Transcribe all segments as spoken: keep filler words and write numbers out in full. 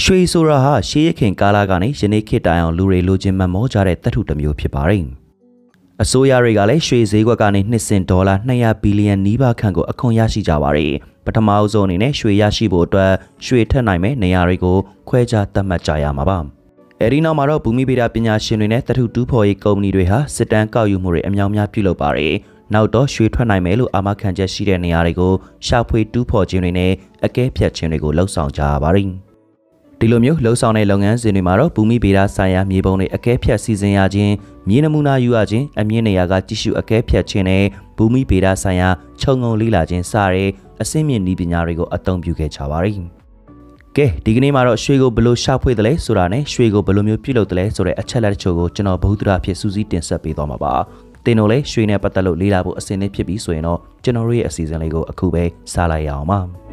ရွှေဆိုတာဟာရှေးရခင်ကာလကနေယနေ့ခေတ်တိုင်အောင်လူတွေလိုချင်မှမောကြတဲ့သတ္ထုတစ်မျိုးဖြစ်ပါတယ်။အစိုးရတွေကလည်းရွှေဈေးကွက်ကနေနှစ်စဉ်ဒေါ်လာနှစ်ရာဘီလီယံနီးပါးခန့်ကိုအခွန်ရရှိကြပါတယ်။ပထမအဆုံးအနေနဲ့ရွှေရရှိဖို့အတွက်ရွှေထက်နိုင်မဲ့နေရာတွေကိုခွဲခြားသတ်မှတ်ကြရမှာပါ။အဲဒီနောက်မှာတော့ဘူမိဗေဒပညာရှင်တွေနဲ့သတ္ထုတူးဖော်ရေးကုမ္ပဏီတွေဟာစစ်တမ်းကောက်ယူမှုတွေအများများပြုလုပ်ပါတယ်။နောက်တော့ရွှေထွက်နိုင်မယ်လို့အာမခံချက်ရှိတဲ့နေရာတွေကိုရှာဖွေတူးဖော်ခြင်းတွေနဲ့အကဲဖြတ်ခြင်းတွေကိုလှုံ့ဆော်ကြရပါတယ်။ဒီလိုမျိုးလှုံ့ဆော်တဲ့လုပ်ငန်းစဉ်တွေမှာတော့ဘူမိဗေဒဆိုင်ရာမြေပုံတွေအကဲဖြတ်စီစဉ်ရခြင်းမြေနမူနာယူရခြင်းအမြင့်နေရာကကြည့်ရှုအကဲဖြတ်ခြင်းနဲ့ဘူမိဗေဒဆိုင်ရာခြုံငုံလေ့လာခြင်းစတဲ့အဆင့်မြင့်နည်းပညာတွေကိုအသုံးပြုခဲ့ကြပါတယ်။ကဲဒီကနေ့မှာတော့ရွှေကိုဘယ်လိုရှာဖွေတယ်လဲဆိုတာနဲ့ရွှေကိုဘယ်လိုမျိုးပြုလုပ်တယ်လဲဆိုတဲ့အချက်လက်တချို့ကိုကျွန်တော်ဗဟုသုတအဖြစ်စူးစီးတင်ဆက်ပေးသွားမှာပါ။တင်တို့လည်းရွှေနဲ့ပတ်သက်လို့လေ့လာဖို့အစဉ်သင့်ဖြစ်ပြီးဆိုရင်တော့ကျွန်တော်တို့ရဲ့အစီအစဉ်လေးကိုအခုပဲစလိုက်ရအောင်ပါ။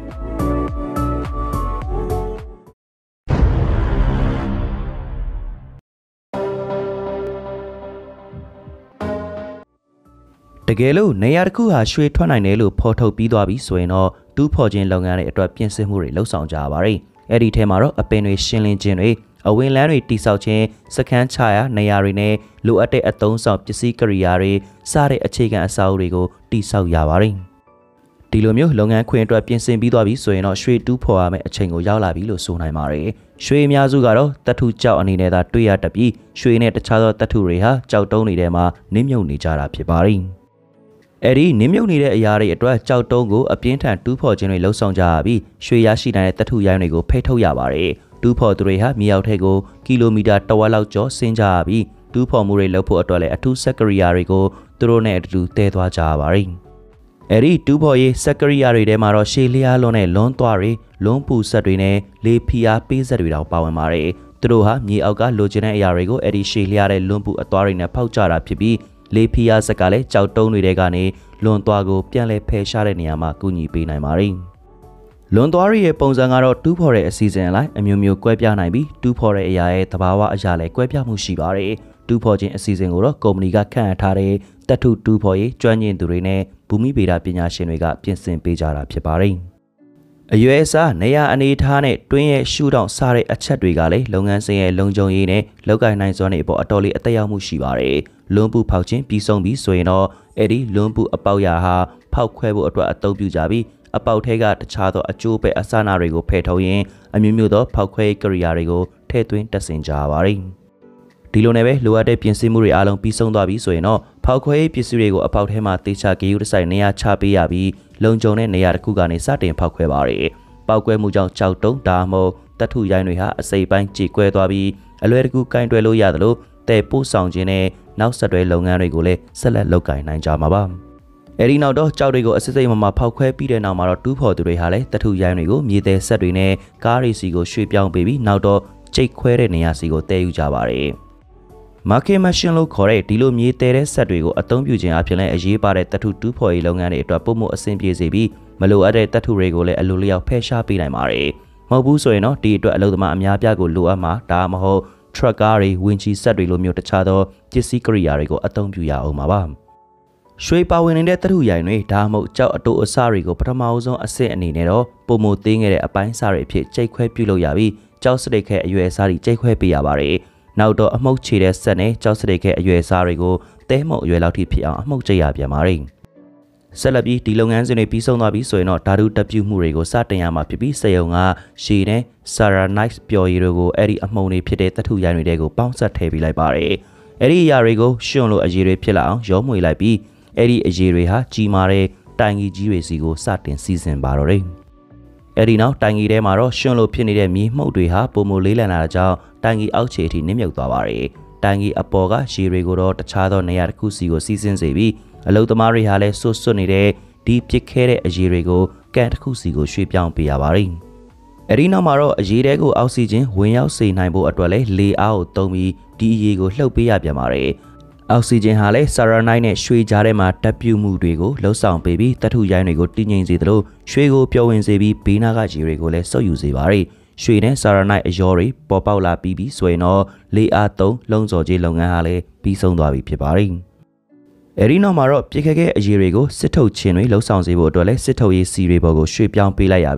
တကယ်လို့နေရာတစ်ခုဟာရွှေထွက်နိုင်တယ်လို့ဖော်ထုတ်ပြီးသွားပြီဆိုရင်တော့တူးဖော်ခြင်းလုပ်ငန်းတွေအတွက်ပြင်ဆင်မှုတွေလှုပ်ဆောင်ကြရပါတယ်။အဲ့ဒီထဲမှာတော့အပင်တွေရှင်းလင်းခြင်းတွေအဝင်လန်းတွေတိစောက်ခြင်းစခန်းချရာနေရာတွေနဲ့လိုအပ်တဲ့အသုံးဆောင်ပစ္စည်းကိရိယာတွေစတဲ့အခြေခံအဆောက်အဦတွေကိုတိစောက်ရပါတယ်။ဒီလိုမျိုးလုပ်ငန်းခွင်အတွက်ပြင်ဆင်ပြီးသွားပြီဆိုရင်တော့ရွှေတူးဖော်ရမယ့်အချိန်ကိုရောက်လာပြီလို့ဆိုနိုင်ပါတယ်။ရွှေအများစုကတော့တထုကြောက်အနေနဲ့သာတွေ့ရတတ်ပြီးရွှေနဲ့တခြားသောတထုတွေဟာကြောက်တုံးတွေထဲမှာနင်းမြုပ်နေကြတာဖြစ်ပါတယ်။အဲ့ဒီနင်းမြုပ်နေတဲ့အရာတွေအတွက်ကြောက်တုံးကိုအပြင်းထန်တူးဖော်ခြင်းတွေလှုံ့ဆော်ကြရပြီးရွှေရရှိနိုင်တဲ့တထုရိုင်းတွေကိုဖိထုတ်ရပါတယ်။တူးဖော်သူတွေဟာမြေအောက်ထဲကိုကီလိုမီတာတစ်ဝက်လောက်ကျော်ဆင်းကြရပြီးတူးဖော်မှုတွေလုပ်ဖို့အတွက်လည်းအထူးစက်ကရိယာတွေကိုသူတို့နဲ့အတူတူတည်သွားကြရပါတယ်။အဲ့ဒီတူးဖော်ရေးစက်ကရိယာတွေထဲမှာတော့ရှေးလျားလွန်တဲ့လွန်းသွားတွေလွန်းပူဆက်တွေနဲ့လေဖီအားပေးဆက်တွေတောင်ပါဝင်ပါတယ်။သူတို့ဟာမြေအောက်ကလိုချင်တဲ့အရာတွေကိုအဲ့ဒီရှေးလျားတဲ့လွန်းပူအသွားတွေနဲ့ဖောက်ကြတာဖြစ်ပြီးလေဖီယာဆက်ကလည်းကြောက်တုံးတွေကနေလွန်သွားကိုပြန်လဲဖယ်ရှားတဲ့နေရာမှာကူညီပေးနိုင်ပါတယ်။လွန်သွားရဲ့ပုံစံကတော့တူးဖော်တဲ့အစီအစဉ်အလိုက်အမျိုးမျိုးကွဲပြားနိုင်ပြီးတူးဖော်တဲ့အရာရဲ့သဘာဝအရာလည်းကွဲပြားမှုရှိပါတယ်။တူးဖော်ခြင်းအစီအစဉ်ကိုတော့ကုမ္ပဏီကခန့်အပ်ထားတဲ့တထုတူးဖော်ရေးကျွမ်းကျင်သူတွေနဲ့ဘူမိဗေဒပညာရှင်တွေကပြင်ဆင်ပေးကြတာဖြစ်ပါတယ်။အရွယ်အစားနေရာအနေထားနဲ့တွင်းရဲ့ရှုထောင့်စားတဲ့အချက်တွေကလည်းလုပ်ငန်းစဉ်ရဲ့လုံခြုံရေးနဲ့လောက်ကိုင်းနိုင်စွမ်းတွေအပေါ်အတော်လေးအသက်ရောက်မှုရှိပါတယ်။လွန်ပူဖောက်ခြင်းပြီးဆုံးပြီးဆိုရင်တော့အဲ့ဒီလွန်ပူအပေါက်ရာဟာဖောက်ခွဲဖို့အတွက်အသုံးပြုကြပြီးအပေါက်ထဲကတခြားသောအကျိုးပဲအစနာတွေကိုဖယ်ထုတ်ရင်းအမျိုးမျိုးသောဖောက်ခွဲကိရိယာတွေကိုထည့်သွင်းတပ်ဆင်ကြရပါတယ်။ဒီလိုနဲ့ပဲလိုအပ်တဲ့ပြင်ဆင်မှုတွေအားလုံးပြီးဆုံးသွားပြီဆိုရင်တော့ဖောက်ခွဲပစ္စည်းတွေကိုအပေါက်ထဲမှာတေချာဂေယူတစိုက်နေရာချပေးရပြီးလုံခြုံတဲ့နေရာတစ်ခုကနေစတင်ဖောက်ခွဲပါတယ်။ပောက်ကွဲမှုကြောင့်ကြောက်တုံးဒါမှမဟုတ်တထုရိုင်းတွေဟာအစိပ်ပိုင်းကြေကွဲသွားပြီးအလွယ်တကူကင်တွယ်လို့ရတယ်လို့တဲ့ပို့ဆောင်ခြင်းနဲ့နောက်ဆက်တွဲလုပ်ငန်းတွေကိုလည်းဆက်လက်လုပ်ကိုင်နိုင်ကြမှာပါ။အဲဒီနောက်တော့ကြောက်တွေကိုအစစ်စိတ်မှမှဖောက်ခွဲပြီးတဲ့နောက်မှာတော့တူးဖော်သူတွေဟာလည်းတထုရိုင်းတွေကိုမြေသေးဆက်တွေနဲ့ကားရီစီကိုရွှေ့ပြောင်းပေးပြီးနောက်တော့ကျိတ်ခွဲတဲ့နေရာစီကိုတည်ယူကြပါတယ်။ market machine လို့ခေါ်တဲ့ဒီလိုမြေသေးတဲ့ဆက်တွေကိုအသုံးပြုခြင်းအပြင်လည်းအရေးပါတဲ့တထုတူးဖော်ရေးလုပ်ငန်းတွေအတွက်ပုံမှုအဆင်ပြေစေပြီးမလိုအပ်တဲ့တထုတွေကိုလည်းအလိုလျောက်ဖယ်ရှားပေးနိုင်ပါတယ်။မဟုတ်ဘူးဆိုရင်တော့ဒီအတွက်အလုပ်သမားအများပြားကိုလိုအပ်မှာဒါမှမဟုတ်ထရက်ကားတွေဝင်းချီဆက်တွေလိုမျိုးတခြားသောပစ္စည်းကိရိယာတွေကိုအသုံးပြုရအောင်ပါပါ။ရွှေပါဝင်နေတဲ့တထုရိုင်းတွေဒါမှမဟုတ်ကြောက်အတိုးအစတွေကိုပထမအဆုံးအဆင့်အနေနဲ့တော့ပုံမသေးငယ်တဲ့အပိုင်းစားတွေအဖြစ်ကြိတ်ခွဲပြုလုပ်ရပြီးကြောက်စတိတ်ခဲအရွယ်စားတွေကြိတ်ခွဲပေးရပါတယ်။နောက်တော့အမှုတ်ချေတဲ့ဆက်နဲ့ကြောက်စတိတ်ခဲအရွယ်စားတွေကိုတဲမုံအရွယ်လောက်ထိဖြစ်အောင်အမှုတ်ကြရပြန်ပါတယ်။ဆက်လက်ပြီးဒီလုပ်ငန်းစဉ်တွေပြီးဆုံးသွားပြီဆိုရင်တော့ဓာတုတပ်ပြုမှုတွေကိုစတင်ရမှာဖြစ်ပြီးစက်ရုံကရှည်နဲ့ဆာရာနိုက်စ်ပျော်ရည်တွေကိုအဲ့ဒီအမှုန်တွေဖြစ်တဲ့တထုရိုင်းတွေကိုပေါင်းစပ်ထည့်ပေးလိုက်ပါတယ်။အဲ့ဒီအရာတွေကိုရှင်လို့အရည်တွေဖြစ်လာအောင်ရောမွေလိုက်ပြီးအဲ့ဒီအရည်တွေဟာကြီးမားတဲ့တိုင်ကြီးကြီးတွေစီကိုစတင်စီးဆင်းပါတော့တယ်။အဲ့ဒီနောက်တိုင်ကြီးထဲမှာတော့ရှင်လို့ဖြစ်နေတဲ့မြေမှုန့်တွေဟာပုံမလေးလန်လာတဲ့ကြောင့်တိုင်ကြီးအောက်ခြေအထိနစ်မြုပ်သွားပါတယ်။တိုင်ကြီးအပေါ်ကရေတွေကိုတော့တခြားသောနေရာတစ်ခုစီကိုစီးဆင်းစေပြီးအလုသမားတွေဟာလည်းဆွတ်ဆွတ်နေတဲ့ဒီပစ်ခဲတဲ့အရည်တွေကိုကန်တစ်ခုစီကိုရွှေ့ပြောင်းပေးရပါတယ်။အဲဒီနောက်မှာတော့အရည်တွေကိုအောက်ဆီဂျင်ဝင်ရောက်စေနိုင်ဖို့အတွက်လည်းလေအားကိုသုံးပြီးဒီအရည်ကိုလှုပ်ပေးရပြန်ပါတယ်။အောက်ဆီဂျင်ဟာလည်းဆာရာနိုက်နဲ့ရွှေကြားထဲမှာတပ်ပြုမှုတွေကိုလှုပ်ဆောင်ပေးပြီးတထုရိုင်းတွေကိုတည်ငြိမ်စေသလိုရွှေကိုပျော်ဝင်စေပြီးဘေးနားကရေတွေကိုလည်းစုပ်ယူစေပါတယ်။ရွှေနဲ့ဆာရာနိုက်အရောတွေပေါ်ပေါက်လာပြီးပြီးဆိုရင်တော့လေအားသုံးလုံစော်ကြီးလုပ်ငန်းဟာလည်းပြီးဆုံးသွားပြီဖြစ်ပါတယ်။အဲဒီနောက်မှာတော့ပြစ်ခက်ခဲအရည်တွေကိုစစ်ထုတ်ခြင်းတွေလှုပ်ဆောင်စေဖို့အတွက်လည်းစစ်ထုတ်ရေးစီတွေပေါ်ကိုရွှေ့ပြောင်းပေးလိုက်ရပြီး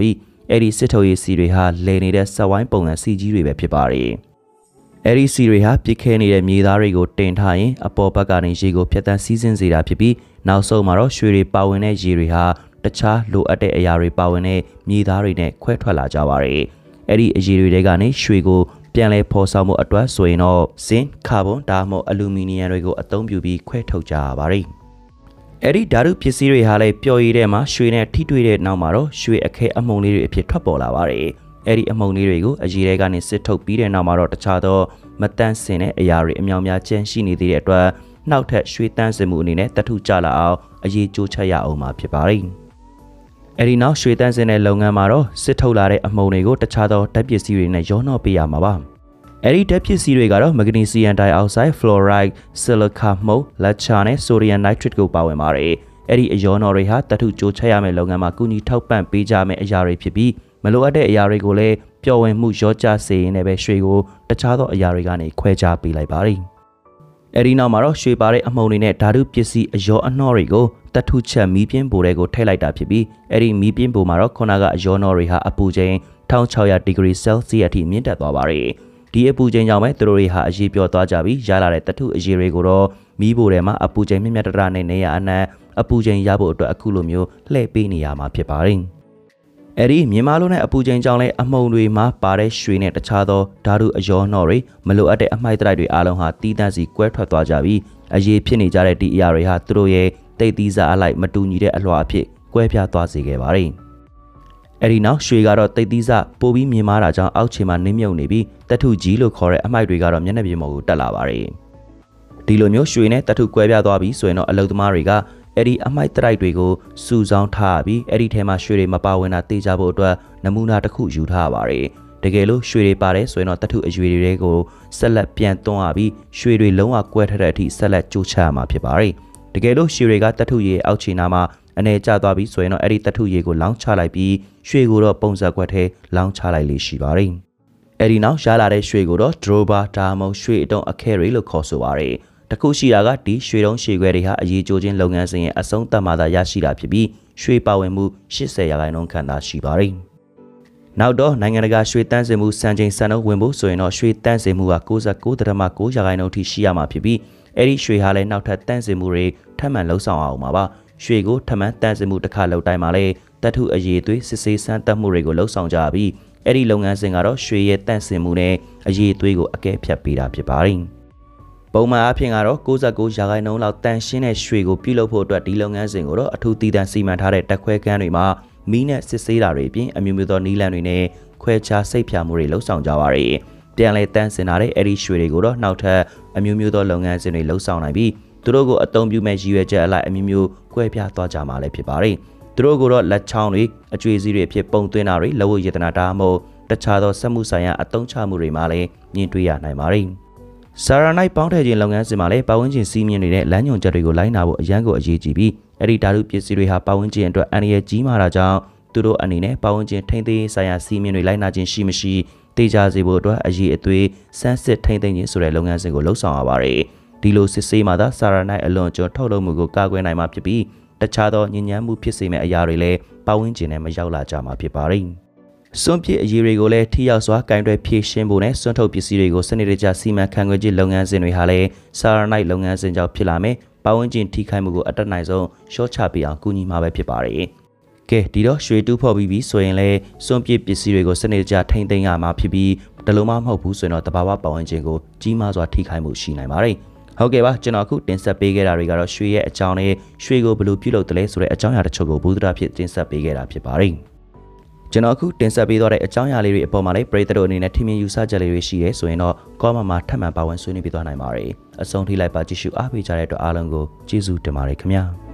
အဲ့ဒီစစ်ထုတ်ရေးစီတွေဟာလဲနေတဲ့စက်ဝိုင်းပုံစံစီကြီးတွေပဲဖြစ်ပါတယ်အဲ့ဒီစီတွေဟာပြစ်ခဲနေတဲ့မြေသားတွေကိုတင်ထားရင်အပေါ်ဘက်ကနေရေကိုဖျက်ဆီးစီးဆင်းစေတာဖြစ်ပြီးနောက်ဆုံးမှာတော့ရွှေတွေပါဝင်တဲ့ရေတွေဟာတခြားလိုအပ်တဲ့အရာတွေပါဝင်တဲ့မြေသားတွေနဲ့ခွဲထွက်လာကြပါတယ်အဲ့ဒီအရေတွေထဲကနေရွှေကိုပြန်လဲဖော်ဆောင်မှုအတွက်ဆိုရင်တော့ဇင်းကာဗွန်ဒါမှမဟုတ်အလူမီနီယံတွေကိုအသုံးပြုပြီးခွဲထုတ်ကြရပါတယ်အဲ့ဒီဓာတုပစ္စည်းတွေဟာလည်းပျော်ရည်ထဲမှာရွှေနဲ့ထိတွေ့တဲ့နောက်မှာတော့ရွှေအခဲအမှုန်လေးတွေအဖြစ်ထွက်ပေါ်လာပါတယ်အဲ့ဒီအမှုန်လေးတွေကိုအရေထဲကနေစစ်ထုတ်ပြီးတဲ့နောက်မှာတော့တခြားသောမတန့်စင်တဲ့အရာတွေအများများကျန်ရှိနေသေးတဲ့အတွက်နောက်ထပ်ရွှေတန့်စင်မှုအနေနဲ့တထုကြလာအောင်အရေးကြိုးချက်ရအောင်မှာဖြစ်ပါတယ်အဲ့ဒီနောက်ရွှေတန့်စင်တဲ့လုပ်ငန်းမှာတော့စစ်ထုတ်လာတဲ့အမှုန်တွေကိုတခြားသောဓာတ်ပစ္စည်းတွေနဲ့ရောနှောပေးရမှာပါအဲ့ဒီဓာတ်ပစ္စည်းတွေကတော့မဂနီဆီယမ်ဒိုင်အောက်ဆိုက် ဖလိုရိုက် ဆီလီကာမှုတ်လက်ချာနဲ့ဆိုဒီယမ်နိုက်ထရစ်ကိုပါဝင်ပါတယ်အဲ့ဒီအယောနော်တွေဟာတထုကြိုးချက်ရမယ့်လုပ်ငန်းမှာကူညီထောက်ပံ့ပေးကြမယ့်အရာတွေဖြစ်ပြီးမလိုအပ်တဲ့အရာတွေကိုလည်းပျော်ဝင်မှုရောကြစေရင်လည်းပဲရွှေကိုတခြားသောအရာတွေကနေခွဲခြားပေးလိုက်ပါတယ်အဲ့ဒီနောက်မှာတော့ရွှေပါတဲ့အမှုန်တွေနဲ့ဓာတုပစ္စည်းအယောအနှောတွေကိုတထုချက်မီးပြင်းပိုတွေကိုထည့်လိုက်တာဖြစ်ပြီးအဲ့ဒီမီးပြင်းပိုမှာတော့ခုနကအယောနော်တွေဟာအပူချိန်တစ်ထောင်ခြောက်ရာဒီဂရီဆဲလ်စီယပ်အထိမြင့်တက်သွားပါတယ်ဒီအပူချိန်ကြောင့်ပဲသူတို့တွေဟာအရေးပြောသွားကြပြီးရလာတဲ့တထုအရေးတွေကိုတော့မီးပိုထဲမှာအပူချိန်မြင့်မြတ်တရနဲ့နေရအနှံ့အပူချိန်ရဖို့အတွက်အခုလိုမျိုးလှည့်ပေးနေရမှာဖြစ်ပါတယ်အဲ့ဒီမြင်မာလို့နဲ့အပူချိန်ကြောင့်လည်းအမှုန်တွေမှာပါတဲ့ရွှေနဲ့တခြားသောဓာတုအယောနှောတွေမလိုအပ်တဲ့အမိုက်တိုက်တွေအားလုံးဟာတီးတန့်စီကွဲထွက်သွားကြပြီးအရေးဖြစ်နေကြတဲ့ဒီအရာတွေဟာသူတို့ရဲ့တိတ်သီးစားအလိုက်မတူညီတဲ့အလွှာအဖြစ်ကွဲပြားသွားစေခဲ့ပါတယ်အဲ့ဒီနောက်ရွှေကတော့တိတ်သီးစားပိုပြီးမြင်မာတာကြောင့်အောက်ခြေမှာနင်းမြုပ်နေပြီးတထုကြီးလို့ခေါ်တဲ့အမိုက်တွေကတော့မျက်နှာပြင်ပေါ်ကိုတက်လာပါတယ်ဒီလိုမျိုးရွှေနဲ့တထုကွဲပြားသွားပြီးဆိုရင်တော့အလုသမားတွေကအဲ့ဒီအမိုက်တိုက်တွေကိုစုဆောင်းထားပြီးအဲ့ဒီထဲမှာရွှေတွေမပါဝင်တာသိကြဖို့အတွက်နမူနာတစ်ခုယူထားပါတယ်တကယ်လို့ရွှေတွေပါတယ်ဆိုရင်တော့တထုအရွေတွေကိုဆက်လက်ပြန်သွန်းရပြီးရွှေတွေလုံးဝကွဲထတဲ့အထိဆက်လက်ကြိုးချရမှာဖြစ်ပါတယ်တကယ်လို့ရွှေတွေကတထုရေအောက်ခြေနာမှာအနေကျသွားပြီးဆိုရင်တော့အဲ့ဒီတထုရေကိုလောင်းချလိုက်ပြီးရွှေကိုတော့ပုံစံကွက်ထဲလောင်းချလိုက်လေရှိပါတယ်အဲ့ဒီနောက်ရလာတဲ့ရွှေကိုတော့ဒရိုဘာဒါမုံရွှေအတုံးအခဲတွေလို့ခေါ်ဆိုပါတယ်တခုရှိတာကဒီရွှေတုံးရွှေခွဲတွေဟာအရေးကြိုးခြင်းလုပ်ငန်းစဉ်ရဲ့အဆုံးသတ်မှသာရရှိတာဖြစ်ပြီးရွှေပါဝင်မှု၈၀ရာခိုင်နှုန်းခန့်သာရှိပါတယ်။နောက်တော့နိုင်ငံတကာရွှေတန်းစင်မှုစံချိန်စံနှုန်းဝင်ဖို့ဆိုရင်တော့ရွှေတန်းစင်မှုက၉၉.၉ရာခိုင်နှုန်းထိရှိရမှာဖြစ်ပြီးအဲ့ဒီရွှေဟာလည်းနောက်ထပ်တန်းစင်မှုတွေထပ်မံလှုပ်ဆောင်အောင်ပါပါ။ရွှေကိုထပ်မံတန်းစင်မှုတစ်ခါလှုပ်တိုင်းမှာလည်းတထုအရေးသွေးစစ်ဆေးစမ်းသပ်မှုတွေကိုလှုပ်ဆောင်ကြပြီးအဲ့ဒီလုပ်ငန်းစဉ်ကတော့ရွှေရဲ့တန်းစင်မှုနဲ့အရေးသွေးကိုအကဲဖြတ်ပေးတာဖြစ်ပါတယ်။ပုံမှန်အားဖြင့်ကတော့၉၉ရာခိုင်နှုန်းလောက်တန်ရှင်းတဲ့ရွှေကိုပြုလုပ်ဖို့အတွက်ဒီလုပ်ငန်းစဉ်ကိုတော့အထူးတည်တံ့စီမံထားတဲ့တက်ခွဲကန်းတွေမှာမီးနဲ့စစ်ဆေးတာတွေအပြင်အမျိုးမျိုးသောနီးလန်းတွေနဲ့ခွဲခြားစိတ်ဖြာမှုတွေလှုပ်ဆောင်ကြပါရယ်ပြန်လဲတန်းစင်လာတဲ့အဲ့ဒီရွှေတွေကိုတော့နောက်ထပ်အမျိုးမျိုးသောလုပ်ငန်းစဉ်တွေလှုပ်ဆောင်နိုင်ပြီးသူတို့ကိုအသုံးပြုမဲ့ရည်ရွယ်ချက်အလိုက်အမျိုးမျိုးကွဲပြားသွားကြမှာလည်းဖြစ်ပါတယ်သူတို့ကိုတော့လက်ချောင်းတွေအကျွေးစည်းတွေဖြစ်ပုံသွင်းတာတွေလက်ဝတ်ရတနာတာမို့တခြားသောစက်မှုဆိုင်ရာအသုံးချမှုတွေမှာလည်းမြင်တွေ့ရနိုင်ပါတယ်ဆာရာနိုက်ပေါင်းထည့်ခြင်းလုပ်ငန်းစဉ်မှာလည်းပတ်ဝန်းကျင်စီးမြင်နေတဲ့လမ်းညွှန်ချက်တွေကိုလိုက်နာဖို့အရန်ကိုအရေးကြီးပြီးအဲ့ဒီဓာတုပစ္စည်းတွေဟာပတ်ဝန်းကျင်အတွက်အန္တရာယ်ကြီးမားတာကြောင့်သူတို့အနေနဲ့ပတ်ဝန်းကျင်ထိန်းသိမ်းရေးဆိုင်ရာစီးမြင်တွေလိုက်နာခြင်းရှိမရှိတေချာစေဖို့အတွက်အရေးအသွေးစမ်းစစ်ထိန်းသိမ်းခြင်းဆိုတဲ့လုပ်ငန်းစဉ်ကိုလှုပ်ဆောင်ရပါတယ်ဒီလိုစစ်ဆေးမှသာဆာရာနိုက်အလွန်ကျွံထုတ်လုပ်မှုကိုကာကွယ်နိုင်မှာဖြစ်ပြီးတခြားသောညဉ့်ဉန်းမှုဖြစ်စေမယ့်အရာတွေလည်းပတ်ဝန်းကျင်နဲ့မရောက်လာကြမှာဖြစ်ပါတယ်စွန့်ပစ်အရေးတွေကိုလည်းထိရောက်စွာကင်တွယ်ဖြည့်ရှင်းဖို့နဲ့စွန့်ထုတ်ပစ္စည်းတွေကိုစနစ်တကျစီမံခန့်ခွဲခြင်းလုပ်ငန်းစဉ်တွေဟာလည်းဆာရာနိုက်လုပ်ငန်းစဉ်ကြောင့်ဖြစ်လာမယ်ပတ်ဝန်းကျင်ထိခိုက်မှုကိုအတက်နိုင်ဆုံးရှော့ချပေးအောင်ကူညီမှာပဲဖြစ်ပါတယ်ကဲဒီတော့ရွှေတူးဖော်ပြီးပြီဆိုရင်လည်းစွန့်ပစ်ပစ္စည်းတွေကိုစနစ်တကျထိန်းသိမ်းရမှာဖြစ်ပြီးဒီလိုမှမဟုတ်ဘူးဆိုရင်တော့တဘာဝပတ်ဝန်းကျင်ကိုကြီးမားစွာထိခိုက်မှုရှိနိုင်ပါတယ်ဟုတ်ကဲ့ပါကျွန်တော်အခုတင်ဆက်ပေးခဲ့တာတွေကတော့ရွှေရဲ့အကြောင်းနဲ့ရွှေကိုဘယ်လိုပြုလုပ်တယ်လဲဆိုတဲ့အကြောင်းအရာတချို့ကိုဘုဒ္ဓတာဖြစ်တင်ဆက်ပေးခဲ့တာဖြစ်ပါတယ်ကျွန်တော်အခုတင်ဆက်ပေးသွားတဲ့အကြောင်းအရာလေးတွေအပေါ်မှာလည်းပရိသတ်တို့အနေနဲ့ထင်မြင်ယူဆချက်လေးတွေရှိရဲဆိုရင်တော့ကောမန့်မှာထပ်မံပါဝင်ဆွေးနွေးပေးသွားနိုင်ပါတယ်အဆုံးထိလိုက်ပါကြည့်ရှုအားပေးကြတဲ့အတွက်အားလုံးကိုကျေးဇူးတင်ပါတယ်ခင်ဗျာ